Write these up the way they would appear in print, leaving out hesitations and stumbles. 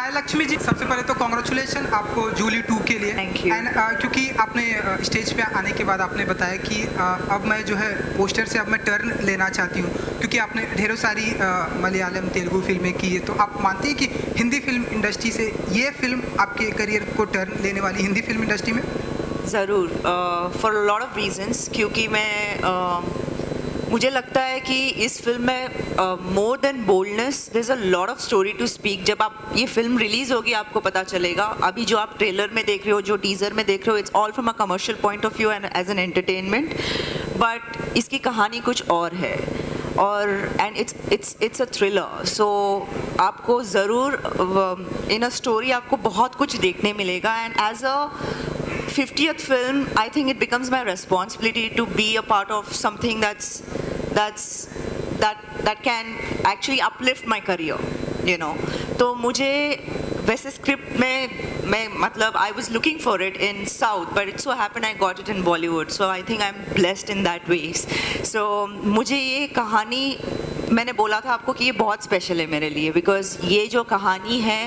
राय लक्ष्मी जी, सबसे पहले तो कॉन्ग्रेचुलेशन आपको जूली 2 के लिए। Thank you. एंड क्योंकि आपने स्टेज पे आने के बाद आपने बताया कि अब मैं जो है पोस्टर से अब मैं टर्न लेना चाहती हूँ, क्योंकि आपने ढेरों सारी मलयालम तेलुगु फिल्में की है, तो आप मानते हैं कि हिंदी फिल्म इंडस्ट्री से ये फिल्म आपके करियर को टर्न लेने वाली हिंदी फिल्म इंडस्ट्री में? ज़रूर, for a lot of reasons, क्योंकि मुझे लगता है कि इस फिल्म में more than boldness there is a lot of story to speak. जब आप ये फिल्म रिलीज़ होगी आपको पता चलेगा। अभी जो आप ट्रेलर में देख रहे हो, जो टीज़र में देख रहे हो, it's all from a commercial point of view and as an entertainment, but इसकी कहानी कुछ और है, और and it's a thriller. So आपको ज़रूर इन अ स्टोरी आपको बहुत कुछ देखने मिलेगा, and as a 50th film, I think it becomes my responsibility to be a part of something that can actually uplift my career, you know. तो मुझे वैसे स्क्रिप्ट में मैं मतलब I was looking for it in South, but it so happened I got it in Bollywood, so I think I'm blessed in that ways. So मुझे ये कहानी, मैंने बोला था आपको कि ये बहुत स्पेशल है मेरे लिए, बिकॉज ये जो कहानी है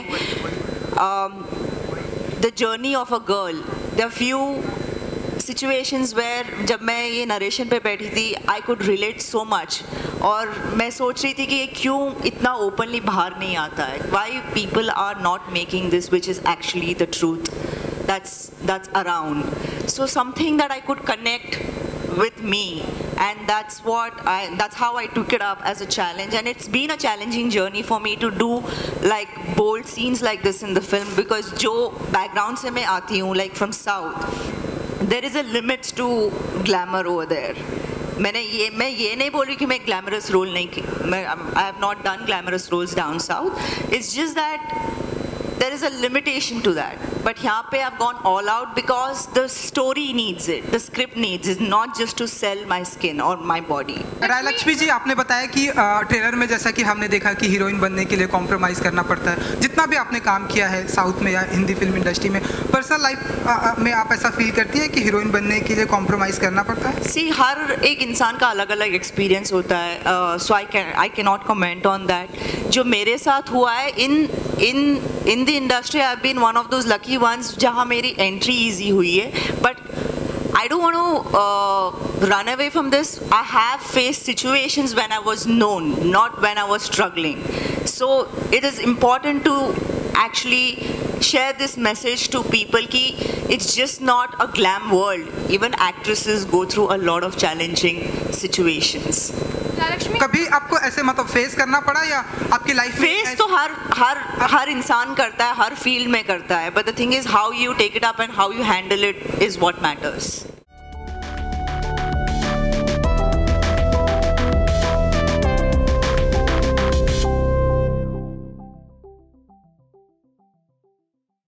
the journey of a girl. There are few situations where जब मैं ये नरेशन पे बैठी थी I could relate so much, और मैं सोच रही थी कि ये क्यों इतना ओपनली बाहर नहीं आता है, why people are not making this which is actually the truth that's around. So something that I could connect with me, and that's how I took it up as a challenge, and it's been a challenging journey for me to do like bold scenes like this in the film, because जो background से मैं आती हूँ, like from South, there is a limit to glamour over there. मैं ये नहीं बोल रही कि मैं glamorous role नहीं की, I have not done glamorous roles down South. It's just that there is a limitation to that, but यहाँ पे I've gone all out because the story needs it, the script needs it, not just to sell my skin or my body. राय लक्ष्मी जी, आपने बताया कि trailer में जैसा कि हमने देखा कि हीरोइन बनने के लिए कॉम्प्रोमाइज़ करना पड़ता है। जितना भी आपने काम किया है साउथ में या हिंदी फिल्म इंडस्ट्री में, पर्सनल लाइफ में आप ऐसा फील करती है कि हीरोइन बनने के लिए कॉम्प्रोमाइज़ करना पड़ता है? See, हर एक इंसान का अलग अलग एक्सपीरियंस होता है, so I cannot comment on that. जो मेरे साथ हुआ है in the industry, I've been one of those lucky ones जहाँ मेरी entry easy हुई है, but I don't want to run away from this. I have faced situations when I was known, not when I was struggling. So it is important to actually share this message to people कि it's just not a glam world. Even actresses go through a lot of challenging situations. कभी आपको ऐसे मतलब face करना पड़ा या आपकी life में? फेस तो हर इंसान करता है, हर फील्ड में करता है, but the thing is how you take it up and how you handle it is what matters.